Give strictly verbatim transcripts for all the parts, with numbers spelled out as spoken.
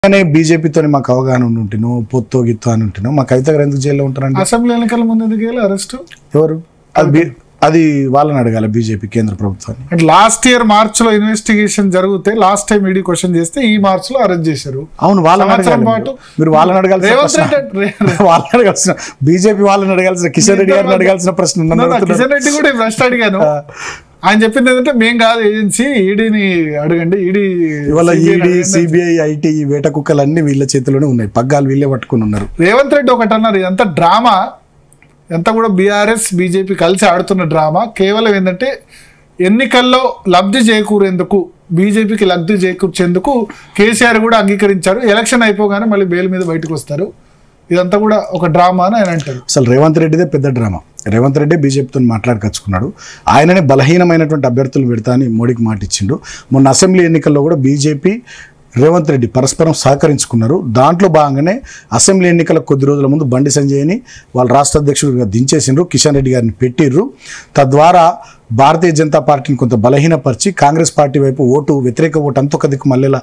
బీజేపీతో మాకు అవగాహన ఉంటుంటేనో పొత్తు గిత్తు అని ఉంటేనో మా కవిత గారు ఎందుకు జైల్లో ఉంటారండి? అసెంబ్లీ ఎన్నికల ముందు ఎందుకు అరెస్ట్? ఎవరు? అది అది వాళ్ళని అడగాలి బీజేపీ కేంద్ర ప్రభుత్వాన్ని. అంటే లాస్ట్ ఇయర్ మార్చ్ లో ఇన్వెస్టిగేషన్ జరిగితే లాస్ట్ టైం ఈడీ క్వశ్చన్ చేస్తే ఈ మార్చ్ లో అరెస్ట్ చేశారు. అవును, వాళ్ళని అడగాలి. మీరు వాళ్ళని అడగాల్సిన వాళ్ళని అడగాల్సిన బీజేపీ వాళ్ళని అడగాల్సిన కిషన్ రెడ్డి గారిని అడగాల్సిన ప్రశ్న. కిషన్ రెడ్డి కూడా ప్రశ్న అడిగాను. ఆయన చెప్పింది ఏంటంటే మేం కాదు ఏజెన్సీ, ఈడీని అడగండి. ఈడీ ఇవాళ ఈడీ సిబిఐ ఐటీ వేట కుక్కలు అన్ని వీళ్ళ చేతిలోనే ఉన్నాయి, పగ్గాలు వీళ్ళే పట్టుకుని ఉన్నారు. రేవంత్ రెడ్డి ఒకటి అన్నారు, ఇదంతా డ్రామా, ఎంత కూడా బీఆర్ఎస్ బీజేపీ కలిసి ఆడుతున్న డ్రామా. కేవలం ఏంటంటే ఎన్నికల్లో లబ్ధి చేకూరేందుకు, బీజేపీకి లబ్ధి చేకూర్చేందుకు కేసీఆర్ కూడా అంగీకరించారు. ఎలక్షన్ అయిపోగానే మళ్ళీ బెయిల్ మీద బయటకు వస్తారు. ఇదంతా కూడా ఒక డ్రామా అని ఆయన అంటారు. అసలు రేవంత్ రెడ్డిదే పెద్ద డ్రామా. రేవంత్ రెడ్డి బీజేపీతో మాట్లాడుకొచ్చుకున్నాడు. ఆయననే బలహీనమైనటువంటి అభ్యర్థులు పెడతా అని మోడీకి మాట ఇచ్చిండు. మొన్న అసెంబ్లీ ఎన్నికల్లో కూడా బీజేపీ రేవంత్ రెడ్డి పరస్పరం సహకరించుకున్నారు. దాంట్లో భాగంగానే అసెంబ్లీ ఎన్నికల కొద్ది రోజుల ముందు బండి సంజయ్ని వాళ్ళ రాష్ట్ర అధ్యక్షుడిగా దించేసిండ్రు, కిషన్ రెడ్డి గారిని పెట్టిర్రు. తద్వారా భారతీయ జనతా పార్టీని కొంత బలహీనపరిచి కాంగ్రెస్ పార్టీ వైపు ఓటు, వ్యతిరేక ఓటు అంత ఒక దిక్కు మళ్ళీ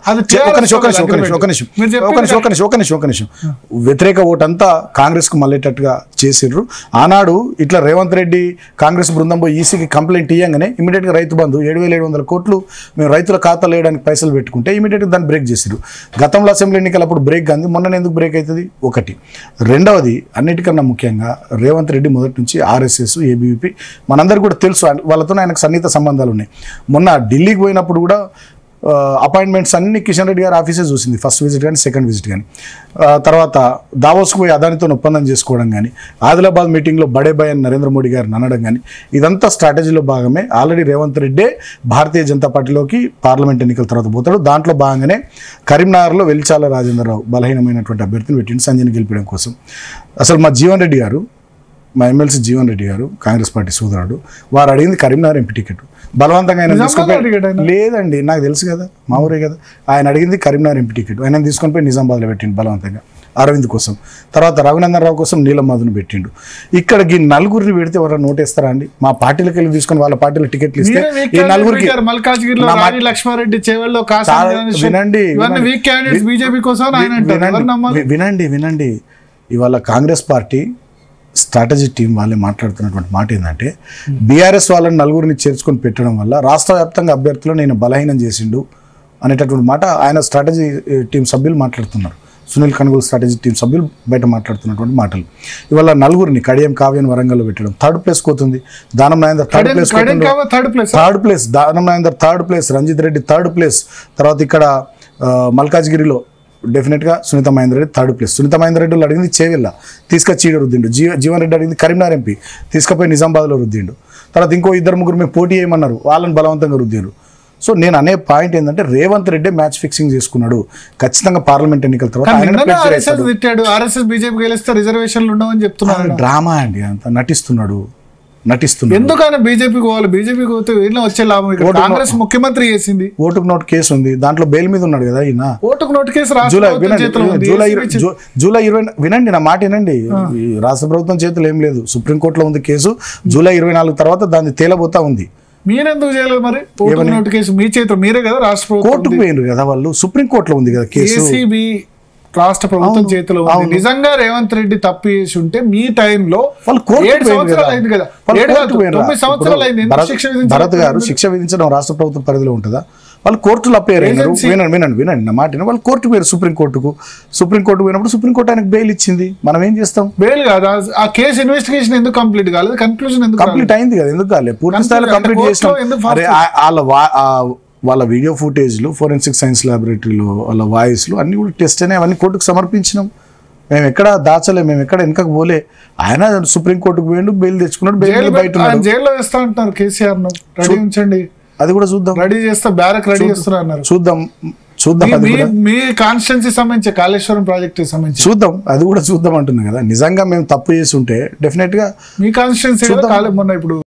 వ్యతిరేక ఓటు అంతా కాంగ్రెస్ కు మళ్ళేటట్టుగా చేసిండ్రు. ఆనాడు ఇట్లా రేవంత్ రెడ్డి కాంగ్రెస్ బృందం పోయి ఈసీకి కంప్లైంట్ ఇయ్యంగానే ఇమీడియట్ గా రైతు బంధు ఏడు వేల ఏడు వందల కోట్లు మేము రైతుల ఖాతాలు వేయడానికి పైసలు పెట్టుకుంటే ఇమీడియట్ గా దాన్ని బ్రేక్ చేసిరు. గతంలో అసెంబ్లీ ఎన్నికలప్పుడు బ్రేక్ కాదు, మొన్న ఎందుకు బ్రేక్ అవుతుంది? ఒకటి. రెండవది, అన్నిటికన్నా ముఖ్యంగా రేవంత్ రెడ్డి మొదటి నుంచి ఆర్ఎస్ఎస్, ఏబీవీపీ మనందరికీ కూడా తెలుసు, వాళ్ళతో ఆయనకు సన్నిహిత సంబంధాలు ఉన్నాయి. మొన్న ఢిల్లీకి పోయినప్పుడు కూడా అపాయింట్మెంట్స్ అన్ని కిషన్ రెడ్డి గారి ఆఫీసే చూసింది, ఫస్ట్ విజిట్ కానీ సెకండ్ విజిట్ కానీ. తర్వాత దావోస్కు పోయి అదానితో ఒప్పందం చేసుకోవడం కానీ, ఆదిలాబాద్ మీటింగ్లో బడే బాయ్ అని నరేంద్ర మోడీ గారిని అనడం కానీ, ఇదంతా స్ట్రాటజీలో భాగమే. ఆల్రెడీ రేవంత్ రెడ్డే భారతీయ జనతా పార్టీలోకి పార్లమెంట్ ఎన్నికల తర్వాత పోతాడు. దాంట్లో భాగంగానే కరీంనగర్లో వెలిచాల రాజేంద్రరావు బలహీనమైనటువంటి అభ్యర్థిని పెట్టింది సంజయ్ని గెలిపడం కోసం. అసలు మా జీవన్ రెడ్డి గారు, మా ఎమ్మెల్సీ జీవన్ రెడ్డి గారు కాంగ్రెస్ పార్టీ సోదరుడు, వారు అడిగింది కరీంనగర్ ఎంపీ టికెట్. బలవంతంగా ఆయన తీసుకొని లేదండి, నాకు తెలుసు కదా, మా ఊరే కదా. ఆయన అడిగింది కరీంనగర్ ఎంపీ టికెట్, ఆయన తీసుకొని పోయి నిజామాబాద్లో పెట్టిండు బలవంతంగా అరవింద్ కోసం. తర్వాత రఘునందన్ రావు కోసం నీలమ్మధును పెట్టిండు. ఇక్కడ ఈ నలుగురిని పెడితే ఎవరైనా నోటేస్తారా అండి? మా పార్టీలకు వెళ్ళి తీసుకొని వాళ్ళ పార్టీలో టికెట్లు ఇస్తే ఈ నలుగురికి వినండి వినండి వినండి ఇవాళ కాంగ్రెస్ పార్టీ స్ట్రాటజీ టీం వాళ్ళే మాట్లాడుతున్నటువంటి మాట ఏంటంటే, బీఆర్ఎస్ వాళ్ళని నలుగురిని చేర్చుకొని పెట్టడం వల్ల రాష్ట్ర వ్యాప్తంగా అభ్యర్థులు నేను బలహీనం చేసిండు అనేటటువంటి మాట ఆయన స్ట్రాటజీ టీం సభ్యులు మాట్లాడుతున్నారు. సునీల్ కనుగోలు స్ట్రాటజీ టీం సభ్యులు బయట మాట్లాడుతున్నటువంటి మాటలు. ఇవాళ నలుగురిని కడియం కావ్యాన్ని వరంగల్లో పెట్టడం, థర్డ్ ప్లేస్ పోతుంది. Danam Nagender third place third place Danam Nagender third place Ranjith Reddy third place. తర్వాత ఇక్కడ మల్కాజ్గిరిలో డెఫినెట్గా సునీత మహేందర్ రెడ్డి థర్డ్ ప్లేస్. సునీత మహేందర్ రెడ్డి అడిగింది చేవెళ్ళ, తీసుకొచ్చి ఈడ రుద్దిండు. జీవ జీవన్ రెడ్డి అడిగింది కరీంనగర్ ఎంపీ, తీసుకుపోయి నిజామాబాద్లో రుద్దిండు. తర్వాత ఇంకో ఇద్దరు ముగ్గురు మేము పోటీ చేయమన్నారు, వాళ్ళని బలవంతంగా రుద్దారు. సో నేను అనే పాయింట్ ఏంటంటే రేవంత్ రెడ్డి మ్యాచ్ ఫిక్సింగ్ చేసుకున్నాడు. ఖచ్చితంగా పార్లమెంట్ ఎన్నికల తర్వాత డ్రామా అండి, అంత నటిస్తున్నాడు నటిస్తున్నాడు ఎందుకని బీజేపీకి పోవాలి? బీజేపీకి పోతే వచ్చే లాభం. కాంగ్రెస్ ముఖ్యమంత్రి చేసింది, ఓటుకు నోటు కేసు ఉంది, దాంట్లో బెయిల్ మీద ఉన్నాడు కదా ఈయన. ఓటుకు note case July July July ఇరవై వినండి నా మాట వినండి, రాష్ట్ర ప్రభుత్వం చేతులు ఏం లేదు, సుప్రీంకోర్టులో ఉంది కేసు. జూలై ఇరవై నాలుగు తర్వాత దాన్ని తేలబోతా ఉంది. మీరెందుకు చేయలేదు మరి? ఓటుకు నోటు కేసు మీ చేతిలో, మీరే కదా రాష్ట్ర ప్రభుత్వం. కోర్టుకు పోయినారు కదా వాళ్ళు, సుప్రీంకోర్టులో ఉంది కదా కేసు. రాష్ట్ర ప్రభుత్వం చేతిలో ఉంది. నిజంగా రేవంత్ రెడ్డి తప్పు చేసి ఉంటే మీ టైంలో భరత్ గారు శిక్ష విధించడం రాష్ట్ర ప్రభుత్వం పరిధిలో ఉంటుందా? వాళ్ళు కోర్టులో అప్పేరు. వినండి వినండి వినండి నా మాట, వాళ్ళు కోర్టుకు పోయారు, సుప్రీంకోర్టుకు. సుప్రీంకోర్టుకు పోయినప్పుడు సుప్రీంకోర్టు ఆయనకు బెయిల్ ఇచ్చింది. మనం ఏం చేస్తాం? బెయిల్ కాదు, ఆ కేసు ఇన్వెస్టిగేషన్ ఎందుకు కంప్లీట్ కాలేదు? కన్క్లూజన్ ఎందుకు కంప్లీట్ అయింది కదా, ఎందుకు కాలేదు? పూర్తి స్థాయిలో కంప్లీట్ చేసినాం. వాళ్ళ వాళ్ళ వీడియో ఫుటేజ్లు, ఫోరెన్సిక్ సైన్స్ ల్యాబొరేటరీలో వాళ్ళ వాయిస్లు అన్నీ కూడా టెస్ట్ అయినాయి, అవన్నీ కోర్టుకు సమర్పించినాం. మేము ఎక్కడ దాచలే, మేము ఎక్కడ వెనకకు పోలే. ఆయన సుప్రీంకోర్టుకు పోయిండు, బెయిల్ తెచ్చుకున్నాడు, బెయిల్ బయట జైల్లో వేస్తా అంటున్నారు కేసీఆర్ ను. రెడీ ఉంచండి, అది కూడా చూద్దాం. రెడీ చేస్తా, బ్యారక్ రెడీ చేస్తున్నారు, చూద్దాం చూద్దాం. మీ కాన్స్టిట్యున్సీ సంబంధించి కాళేశ్వరం ప్రాజెక్ట్ సంబంధించి చూద్దాం, అది కూడా చూద్దాం అంటున్నా కదా. నిజంగా మేము తప్పు చేసి ఉంటే డెఫినెట్ గా మీ కాన్స్టిట్యున్సీ మొన్న ఇప్పుడు